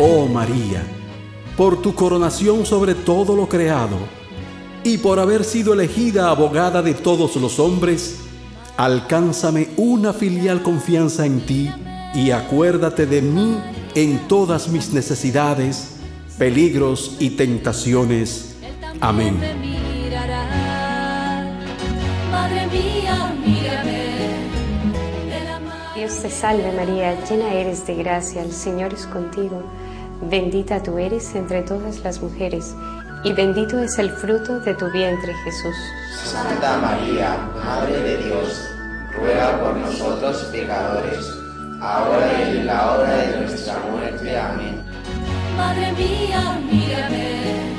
Oh María, por tu coronación sobre todo lo creado, y por haber sido elegida abogada de todos los hombres, alcánzame una filial confianza en ti, y acuérdate de mí en todas mis necesidades, peligros y tentaciones. Amén. Madre mía, mírame. Dios te salve María, llena eres de gracia, el Señor es contigo. Bendita tú eres entre todas las mujeres, y bendito es el fruto de tu vientre, Jesús. Santa María, Madre de Dios, ruega por nosotros pecadores, ahora y en la hora de nuestra muerte. Amén. Madre mía, mírame.